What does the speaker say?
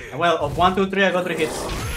Well, of 1, 2, 3, I got 3 hits.